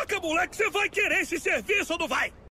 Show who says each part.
Speaker 1: Caraca, moleque, você vai querer esse serviço ou não vai?